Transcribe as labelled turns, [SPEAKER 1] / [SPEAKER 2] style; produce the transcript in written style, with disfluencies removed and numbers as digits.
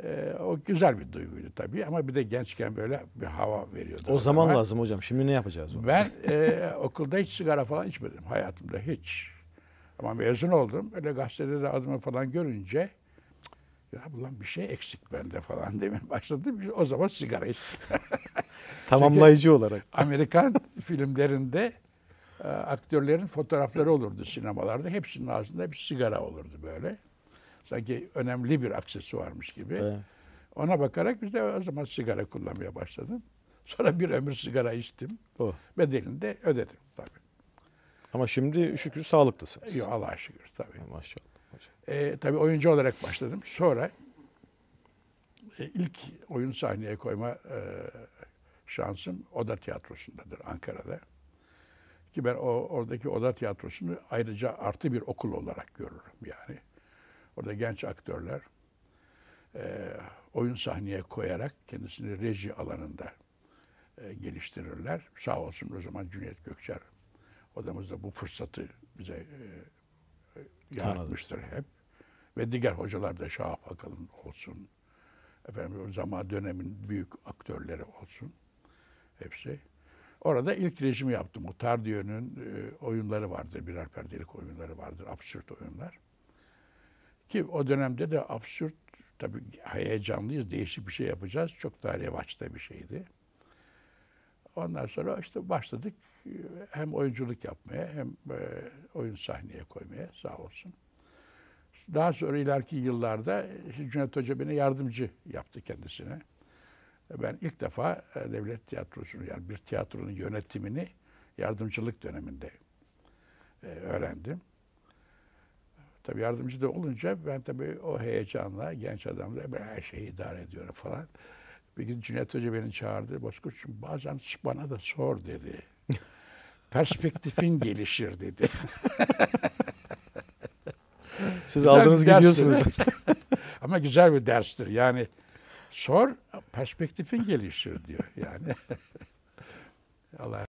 [SPEAKER 1] O güzel bir duyguydu tabii ama bir de gençken böyle bir hava veriyordu.
[SPEAKER 2] O zaman lazım hocam. Şimdi ne yapacağız onu?
[SPEAKER 1] Ben okulda hiç sigara falan içmedim hayatımda hiç. Ama mezun oldum. Öyle gazetede de adımı falan görünce ya ulan bir şey eksik bende falan demeye başladım. O zaman sigara içtim.
[SPEAKER 2] Tamamlayıcı olarak.
[SPEAKER 1] Amerikan filmlerinde aktörlerin fotoğrafları olurdu sinemalarda. Hepsinin ağzında bir sigara olurdu böyle. Sanki önemli bir aksesuarmış gibi.
[SPEAKER 2] Evet.
[SPEAKER 1] Ona bakarak biz de o zaman sigara kullanmaya başladım. Sonra bir ömür sigara içtim.
[SPEAKER 2] O.
[SPEAKER 1] Bedelini de ödedim tabii.
[SPEAKER 2] Ama şimdi şükür sağlıklısınız.
[SPEAKER 1] Yok Allah'a şükür tabii.
[SPEAKER 2] Maşallah hocam.
[SPEAKER 1] Tabii oyuncu olarak başladım. Sonra ilk oyun sahneye koyma şansım Oda Tiyatrosu'ndadır Ankara'da. Ki ben oradaki Oda Tiyatrosu'nu ayrıca artı bir okul olarak görürüm yani. Orada genç aktörler oyun sahneye koyarak kendisini reji alanında geliştirirler. Sağ olsun o zaman Cüneyt Gökçer odamızda bu fırsatı bize yaratmıştır hep. Ve diğer hocalar da Şahap Akalın olsun. Efendim o zaman dönemin büyük aktörleri olsun. Hepsi. Orada ilk rejimi yaptım. O Tardio'nun oyunları vardır. Birer perdelik oyunları vardır. Absürt oyunlar. Ki o dönemde de absürt tabii heyecanlıyız. Değişik bir şey yapacağız. Çok daha revaçta bir şeydi. Ondan sonra işte başladık hem oyunculuk yapmaya hem oyun sahneye koymaya sağ olsun. Daha sonra ileriki yıllarda Cüneyt Hoca beni yardımcı yaptı kendisine. Ben ilk defa devlet tiyatrosunu yani bir tiyatronun yönetimini yardımcılık döneminde öğrendim. Tabii yardımcı da olunca ben tabii o heyecanla genç adamla ben her şeyi idare ediyorum falan. Bir gün Cüneyt Hoca beni çağırdı. Bozkurt'cum bazen bana da sor dedi. Perspektifin gelişir dedi.
[SPEAKER 2] Siz
[SPEAKER 1] Güzel
[SPEAKER 2] aldınız
[SPEAKER 1] bir
[SPEAKER 2] gidiyorsunuz.
[SPEAKER 1] Ama güzel bir derstir. Yani sor, perspektifin gelişir diyor yani. Allah